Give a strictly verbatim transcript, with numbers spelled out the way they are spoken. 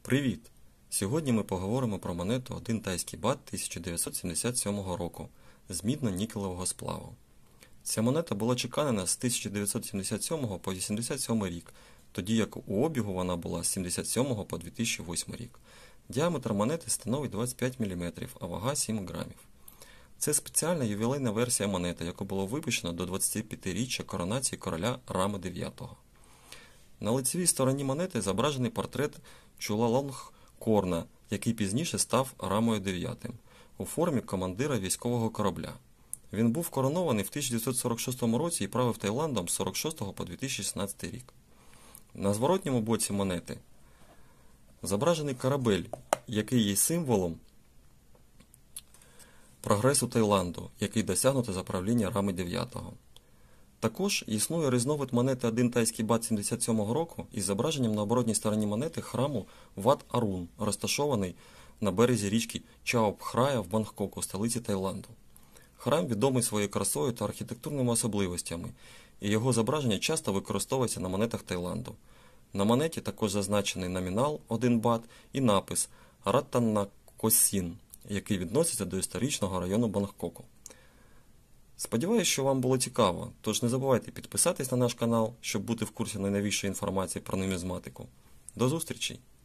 Привіт! Сьогодні ми поговоримо про монету один тайський бат тисяча дев'ятсот сімдесят сьомого року з мідно-нікелевого сплаву. Ця монета була чеканена з тисяча дев'ятсот сімдесят сьомого по вісімдесят сьомий рік, тоді як у обігу вона була з сімдесят сьомого по дві тисячі восьмий рік. Діаметр монети становить двадцять п'ять міліметрів, а вага сім грамів. Це спеціальна ювілейна версія монети, яку було випущено до двадцятип'ятиріччя коронації короля Рами дев'ятого. На лицевій стороні монети зображений портрет Чулалонгкорна, який пізніше став Рамою дев'ятим, у формі командира військового корабля. Він був коронований в тисяча дев'ятсот сорок шостому році і правив Таїландом з сорок шостого по дві тисячі шістнадцятий рік. На зворотньому боці монети зображений корабель, який є символом прогресу Таїланду, який досягнуто за правління Рами дев'ятого. Також існує різновид монети один тайський бат сімдесят сьомого року із зображенням на оборотній стороні монети храму Ват Арун, розташований на березі річки Чао-Пхрая в Бангкоку, столиці Таїланду. Храм відомий своєю красою та архітектурними особливостями, і його зображення часто використовується на монетах Таїланду. На монеті також зазначений номінал один бат і напис Ратаннакосін, який відноситься до історичного району Бангкоку. Сподіваюсь, що вам було цікаво, тож не забувайте підписатись на наш канал, щоб бути в курсі найновішої інформації про нумізматику. До зустрічі!